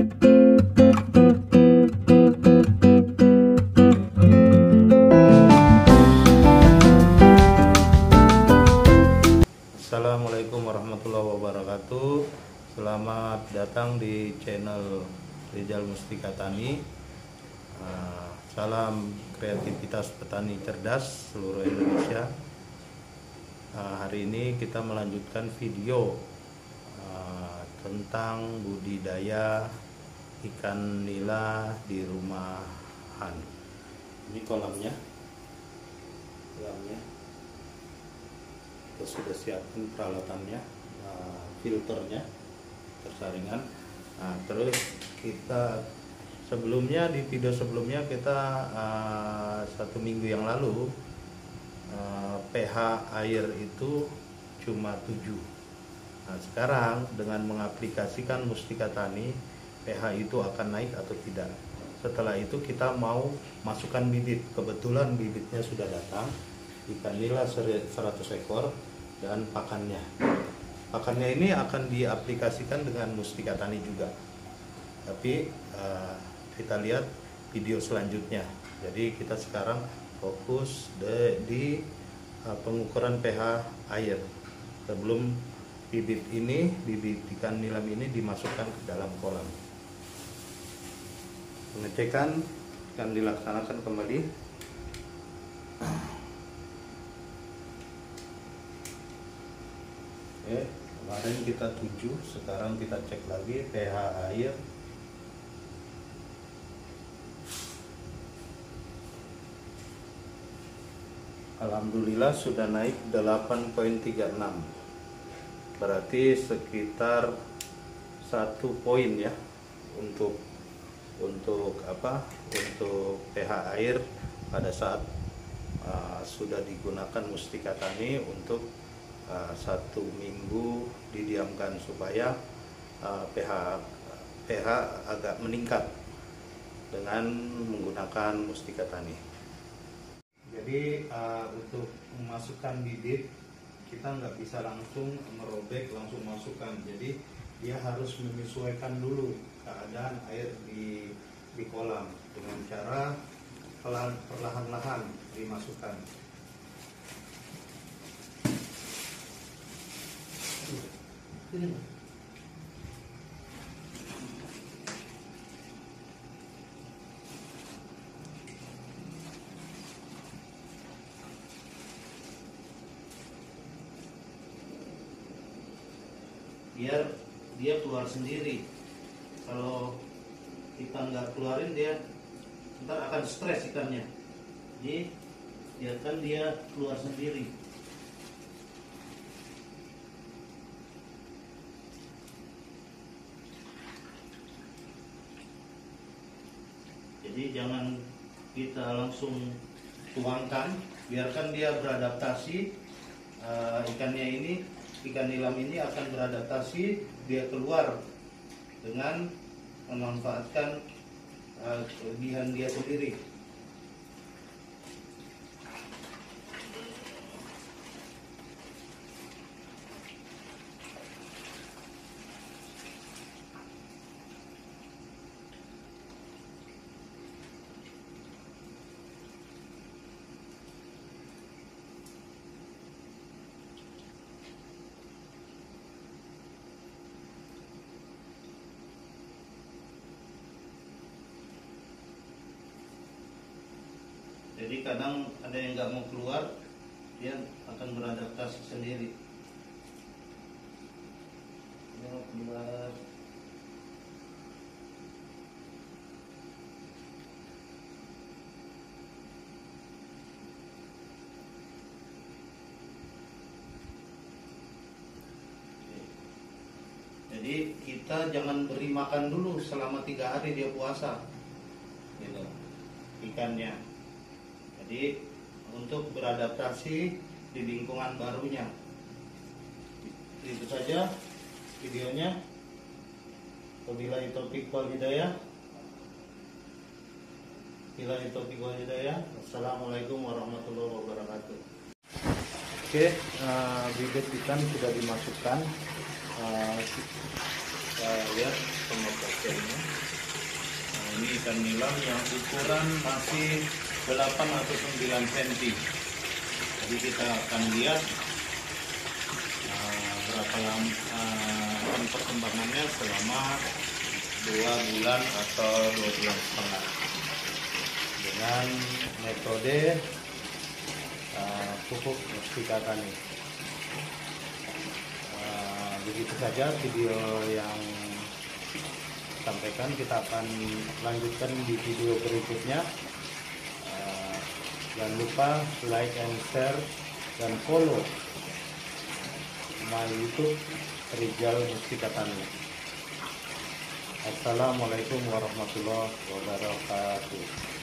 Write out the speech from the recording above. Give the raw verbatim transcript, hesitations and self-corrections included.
Assalamualaikum warahmatullahi wabarakatuh. Selamat datang di channel Rizal Mustika Tani. Salam kreativitas petani cerdas seluruh Indonesia. Hari ini kita melanjutkan video tentang budidaya ikan nila di rumahan. Ini kolamnya, kolamnya. Kita sudah siapkan peralatannya, uh, filternya, tersaringan. Nah, terus kita sebelumnya di video sebelumnya kita uh, satu minggu yang lalu uh, pH air itu cuma tujuh. Nah, sekarang dengan mengaplikasikan Mustika Tani, pH itu akan naik atau tidak. Setelah itu kita mau masukkan bibit. Kebetulan bibitnya sudah datang, ikan nila seratus ekor dan pakannya. Pakannya ini akan diaplikasikan dengan Mustika Tani juga. Tapi uh, kita lihat video selanjutnya. Jadi kita sekarang fokus de, di uh, pengukuran pH air sebelum bibit ini, bibit ikan nilam ini dimasukkan ke dalam kolam. Pengecekan akan dilaksanakan kembali. Oke, kemarin kita tujuh, sekarang kita cek lagi pH air. Alhamdulillah sudah naik delapan koma tiga enam. Berarti sekitar satu poin ya untuk untuk apa? Untuk pH air pada saat uh, sudah digunakan Mustika Tani untuk uh, satu minggu didiamkan supaya uh, pH pH agak meningkat dengan menggunakan Mustika Tani. Jadi uh, untuk memasukkan bibit kita nggak bisa langsung merobek langsung masukkan, jadi dia harus menyesuaikan dulu keadaan air di di kolam dengan cara perlahan-lahan dimasukkan. Biar dia keluar sendiri. Kalau kita nggak keluarin, dia ntar akan stres ikannya. Jadi biarkan dia keluar sendiri. Jadi jangan kita langsung tuangkan, biarkan dia beradaptasi. Uh, ikannya ini ikan nilam ini akan beradaptasi, dia keluar dengan memanfaatkan uh, kelebihan dia sendiri. Jadi kadang ada yang nggak mau keluar, dia akan beradaptasi sendiri. Dia mau keluar. Jadi kita jangan beri makan dulu selama tiga hari dia puasa, gitu, ikannya. Jadi untuk beradaptasi di lingkungan barunya. Itu saja videonya. Wabillahi taufiq wal hidayah. Wabillahi taufiq wal hidayah. Assalamualaikum warahmatullahi wabarakatuh. Oke, uh, bibit ikan sudah dimasukkan. Uh, kita lihat pemotongan. Nah, ini ikan nilam yang ukuran masih delapan atau sembilan sentimeter. Jadi kita akan lihat uh, berapa lama uh, perkembangannya selama dua bulan atau dua bulan setengah dengan metode uh, pupuk mustika tani. Uh, begitu saja video yang sampaikan, kita akan lanjutkan di video berikutnya. Uh, jangan lupa like and share dan follow my YouTube Rizal Mustika Tani. Assalamualaikum warahmatullahi wabarakatuh.